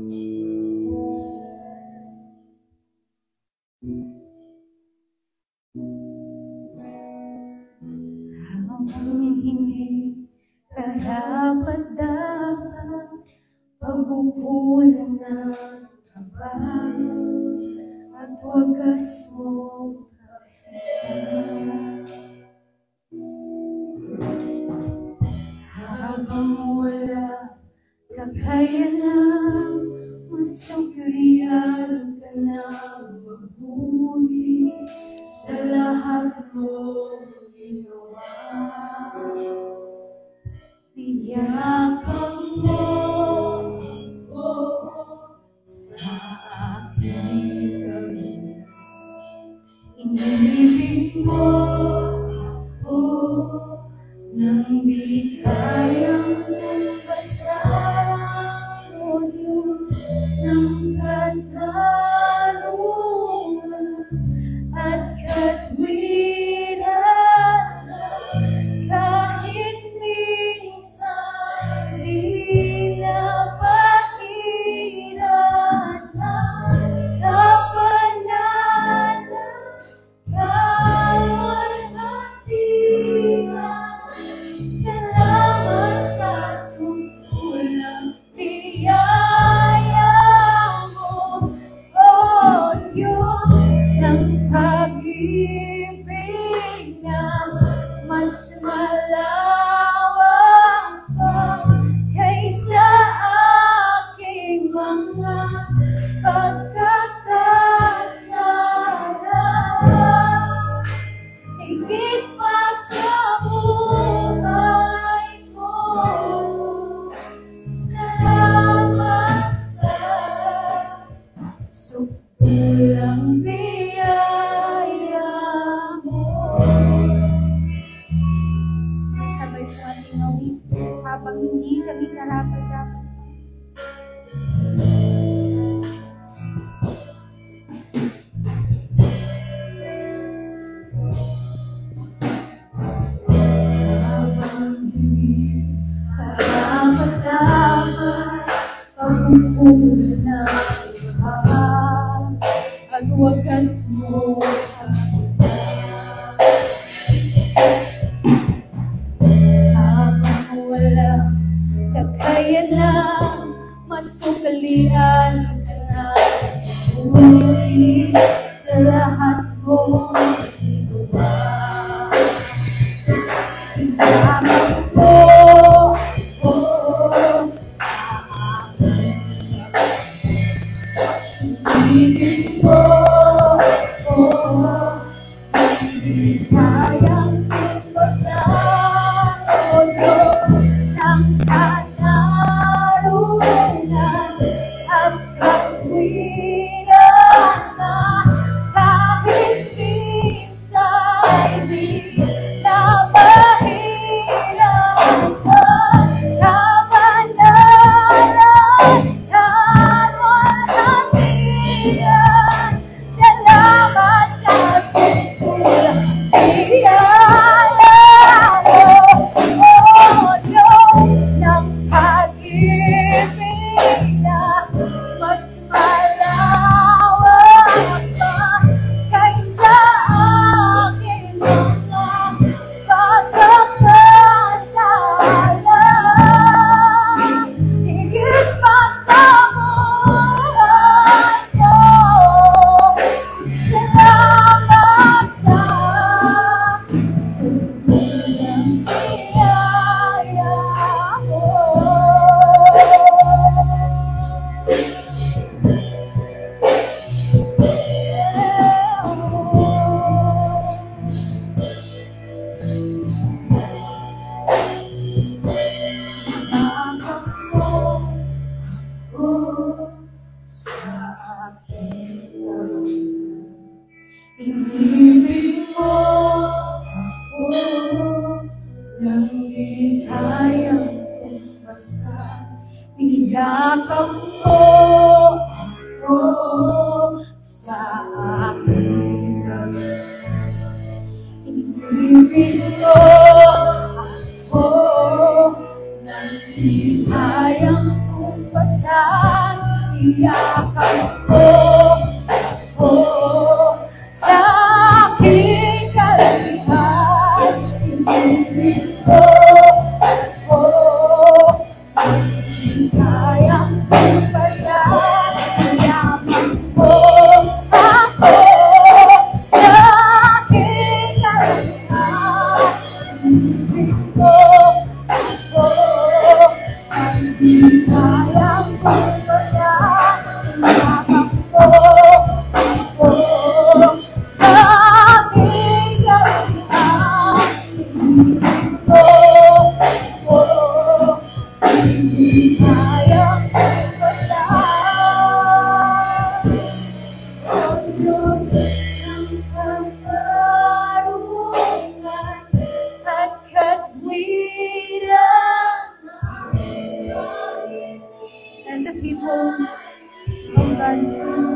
Habang hindi karapat-dapat, pagbubulan ng kaba at wagas mo kasalan. Habang wala kakayanan, masuklian ka na mabuti sa lahat mo ginawa. Iyakan mo sa aking gabi. Inibig mo ako nang di kayang magpasan, O Diyos ng katarungan at katwiran. Kahit minsan di napakiran na kapanalan, kawalan-timan. Salamat sa sumpulang biyaya mo, O Diyos ng pag-ibig na mas malawak pa kaysa aking mga pagkakasala. Higit pa sa buhay ko, salamat sa sumpulang biyaya mo. Sabay po ating awit habang hindi kami karapat-dapat. Habang hindi karapat-dapat, pagbubulan ng kaba at wagas mo kasalan. Habang wala kakayanan, masukalian ka na mabuti sa lahat mo ginawa. Iyakan mo sa aking ibig mo, hindi kayang magpasan, O Diyos ng katarungan at katwiran. Kahit minsan di napahirapan, kapanalan, kawalan-timan. Salamat sa sumpulang biyaya mo, O Diyos ng pag-ibig na mas malawak pa kaysa aking mga pagkakasala. Higit pa sa buhay ko, salamat sa sumpulang biyaya mo. Inibig mo ako nang di kayang magpasan. Iyakap mo ako sa aking gabi. Inibig mo ako nang di kayang magpasan. iyakan ko, sa aking kalihan, hindi ko, hindi kayang ipasal, iyakan ko, ako, sa aking kalihan, hindi ko, hindi kayang ipasal, iyakan ko, sa aking kalihan, hindi kayang ipasal. O Diyos ng katarungan at katwiran, and the people of God's